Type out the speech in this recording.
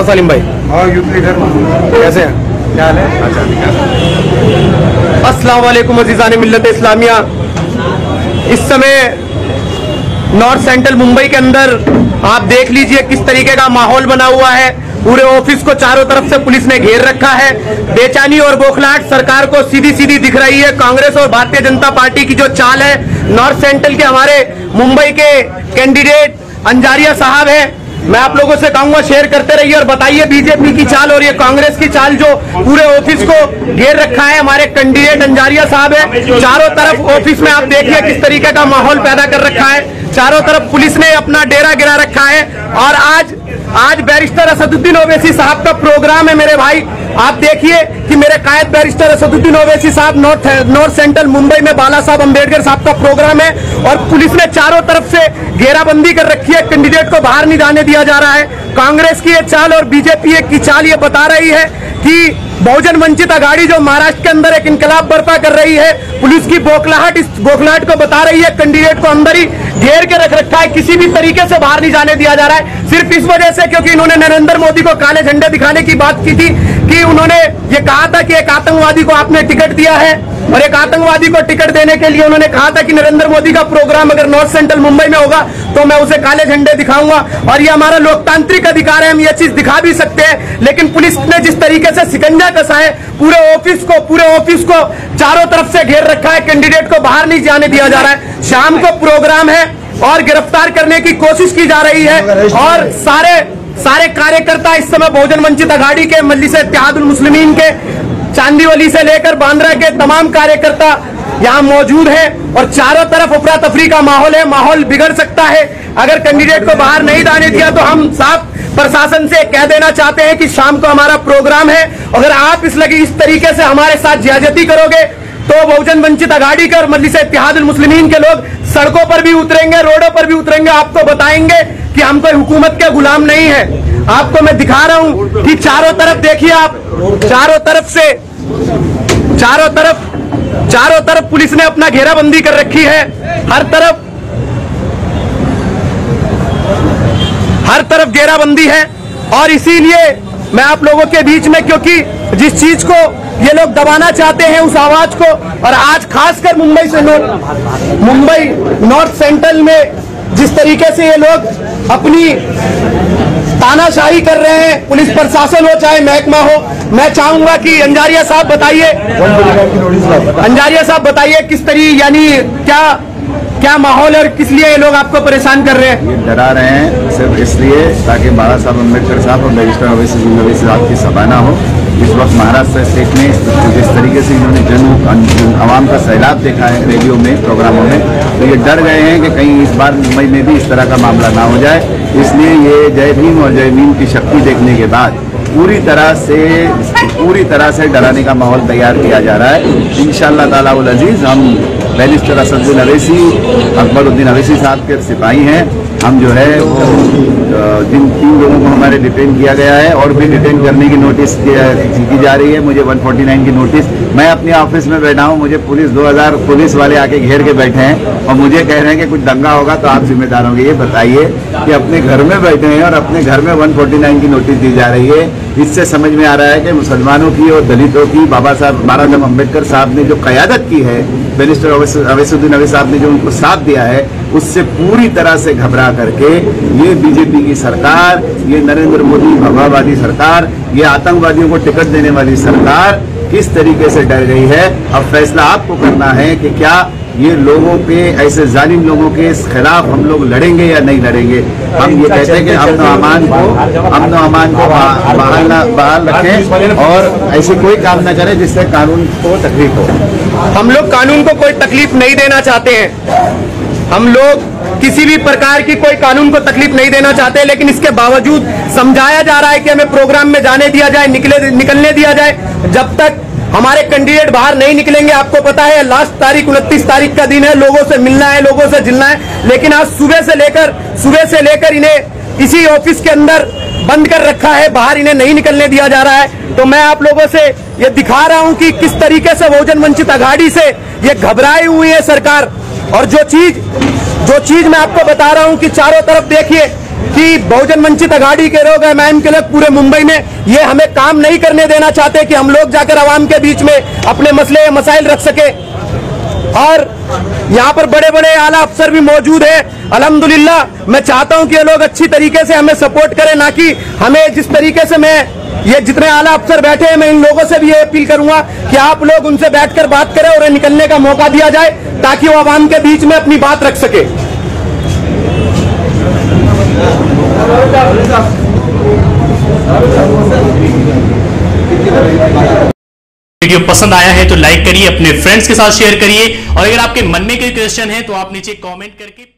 और सलीम भाई और यूथ लीडर कैसे हैं? क्या हाल है? अस्सलाम वालेकुम अज़ीज़ान मिल्लत इस्लामिया। इस समय नॉर्थ सेंट्रल मुंबई के अंदर आप देख लीजिए किस तरीके का माहौल बना हुआ है। पूरे ऑफिस को चारों तरफ से पुलिस ने घेर रखा है। बेचैनी और बौखलाहट सरकार को सीधी सीधी दिख रही है। कांग्रेस और भारतीय जनता पार्टी की जो चाल है, नॉर्थ सेंट्रल के हमारे मुंबई के कैंडिडेट अंजारिया साहब है, मैं आप लोगों से कहूंगा शेयर करते रहिए और बताइए बीजेपी की चाल और ये कांग्रेस की चाल जो पूरे ऑफिस को घेर रखा है। हमारे कैंडिडेट अंजारिया साहब है, चारों तरफ ऑफिस में आप देखिए किस तरीके का माहौल पैदा कर रखा है। चारों तरफ पुलिस ने अपना डेरा गिरा रखा है और आज बैरिस्टर असदुद्दीन ओवैसी साहब का प्रोग्राम है। मेरे भाई आप देखिए कि मेरे कायद बैरिस्टर असदुद्दीन ओवैसी साहब नॉर्थ सेंट्रल मुंबई में बाला साहब अंबेडकर साहब का प्रोग्राम है और पुलिस ने चारों तरफ से घेराबंदी कर रखी है। कैंडिडेट को बाहर नहीं जाने दिया जा रहा है। कांग्रेस की ये चाल और बीजेपी की चाल ये बता रही है कि बहुजन वंचित अघाड़ी जो महाराष्ट्र के अंदर एक इनकलाब बर्पा कर रही है, पुलिस की बौखलाहट इस बौखलाहट को बता रही है। कैंडिडेट को अंदर ही घेर के रख रखा है, किसी भी तरीके से बाहर नहीं जाने दिया जा रहा है, सिर्फ इस वजह से क्योंकि इन्होंने नरेंद्र मोदी को काले झंडे दिखाने की बात की थी कि उन्होंने ये कहा था कि एक आतंकवादी को आपने टिकट दिया है और एक आतंकवादी को टिकट देने के लिए उन्होंने कहा था कि नरेंद्र मोदी का प्रोग्राम अगर नॉर्थ सेंट्रल मुंबई में होगा तो मैं उसे काले झंडे दिखाऊंगा और ये हमारा लोकतांत्रिक अधिकार है, हम ये चीज दिखा भी सकते हैं। लेकिन पुलिस ने जिस तरीके से शिकंजा कसा है, पूरे ऑफिस को चारों तरफ से घेर रखा है, कैंडिडेट को बाहर नहीं जाने दिया जा रहा है। शाम को प्रोग्राम है और गिरफ्तार करने की कोशिश की जा रही है और सारे कार्यकर्ता इस समय बहुजन वंचित अघाड़ी के, मजलिस इत्तेहादुल मुस्लिमीन के, चांदीवली से लेकर बांद्रा के तमाम कार्यकर्ता यहाँ मौजूद हैं और चारों तरफ अफरा तफरी का माहौल है। माहौल बिगड़ सकता है अगर कैंडिडेट को बाहर नहीं जाने दिया तो हम साफ प्रशासन से कह देना चाहते हैं कि शाम को हमारा प्रोग्राम है, अगर आप इस तरीके से हमारे साथ ज्यादती करोगे तो बहुजन वंचित अघाड़ी के और मजलिस इत्तेहादुल मुस्लिमीन के लोग सड़कों पर भी उतरेंगे, रोडों पर भी उतरेंगे, आपको बताएंगे कि हम कोई हुकूमत के गुलाम नहीं है। आपको मैं दिखा रहा हूं कि चारों तरफ देखिए आप, चारों तरफ पुलिस ने अपना घेराबंदी कर रखी है। हर तरफ घेराबंदी है और इसीलिए मैं आप लोगों के बीच में, क्योंकि जिस चीज को ये लोग दबाना चाहते हैं उस आवाज को, और आज खासकर मुंबई नॉर्थ सेंट्रल में जिस तरीके से ये लोग अपनी तानाशाही कर रहे हैं, पुलिस प्रशासन हो चाहे महकमा हो, मैं चाहूंगा कि अंजारिया साहब बताइए किस तरीके, यानी क्या माहौल है और किस लिए ये लोग आपको परेशान कर रहे हैं? ये डरा रहे हैं सिर्फ इसलिए ताकि बाला साहब अम्बेडकर साहब और बैरिस्टर ओवैसी साहब की सभा ना हो। इस वक्त महाराष्ट्र स्टेट में जिस तरीके से इन्होंने आवाम का सैलाब देखा है रेडियो में, प्रोग्रामों में, तो ये डर गए हैं कि कहीं इस बार मुंबई में भी इस तरह का मामला ना हो जाए। इसलिए ये जय भीम और जय भीम की शक्ति देखने के बाद पूरी तरह से डराने का माहौल तैयार किया जा रहा है। इंशाअल्लाह ताला उल अजीज हम बैरिस्टर असदुद्दीन ओवैसी, अकबरुद्दीन ओवैसी साहब के सिपाही हैं। हम जो है वो जिन 3 लोगों को हमारे डिटेन किया गया है और भी डिटेन करने की नोटिस की जा रही है। मुझे 149 की नोटिस, मैं अपने ऑफिस में बैठा हूँ, मुझे 2000 पुलिस वाले आके घेर के बैठे हैं और मुझे कह रहे हैं कि कुछ दंगा होगा तो आप जिम्मेदार होंगे। ये बताइए कि अपने घर में बैठे हैं और अपने घर में 149 की नोटिस दी जा रही है। इससे समझ में आ रहा है कि मुसलमानों की और दलितों की बाबा साहब अम्बेडकर साहब ने जो क़यादत की है, बैरिस्टर ओवैसुद्दीन ओवैसी साहब ने जो उनको साथ दिया है, उससे पूरी तरह से घबरा करके ये बीजेपी की सरकार, ये नरेंद्र मोदी भगवावादी सरकार, ये आतंकवादियों को टिकट देने वाली सरकार किस तरीके से डर गई है। अब फैसला आपको करना है कि क्या ये लोगों के, ऐसे जालिम लोगों के खिलाफ हम लोग लड़ेंगे या नहीं लड़ेंगे। हम ये कहते हैं कि अमन अमान को बहाल रखें और ऐसी कोई काम न करें जिससे कानून को तकलीफ हो। हम लोग कानून को कोई तकलीफ नहीं देना चाहते हैं, हम लोग किसी भी प्रकार की कोई कानून को तकलीफ नहीं देना चाहते, लेकिन इसके बावजूद समझाया जा रहा है कि हमें प्रोग्राम में जाने दिया जाए, निकलने दिया जाए। जब तक हमारे कैंडिडेट बाहर नहीं निकलेंगे, आपको पता है लास्ट तारीख 29 तारीख का दिन है, लोगों से मिलना है, लोगों से जिलना है, लेकिन आज सुबह से लेकर इन्हें इसी ऑफिस के अंदर बंद कर रखा है, बाहर इन्हें नहीं निकलने दिया जा रहा है। तो मैं आप लोगों से ये दिखा रहा हूं कि किस तरीके से बहुजन वंचित अघाड़ी से ये घबराई हुई है सरकार। और जो चीज मैं आपको बता रहा हूं कि चारों तरफ देखिए कि बहुजन वंचित अघाड़ी के लोग, एमआईएम के लोग पूरे मुंबई में ये हमें काम नहीं करने देना चाहते कि हम लोग जाकर आवाम के बीच में अपने मसले मसाइल रख सके। और यहाँ पर बड़े बड़े आला अफसर भी मौजूद हैं। अल्हम्दुलिल्लाह मैं चाहता हूँ कि ये लोग अच्छी तरीके से हमें सपोर्ट करें, ना कि हमें जिस तरीके से ये जितने आला अफसर बैठे हैं, मैं इन लोगों से भी ये अपील करूंगा कि आप लोग उनसे बैठकर बात करें और उन्हें निकलने का मौका दिया जाए ताकि वो आवाम के बीच में अपनी बात रख सके। वीडियो पसंद आया है तो लाइक करिए, अपने फ्रेंड्स के साथ शेयर करिए और अगर आपके मन में कोई क्वेश्चन है तो आप नीचे कमेंट करके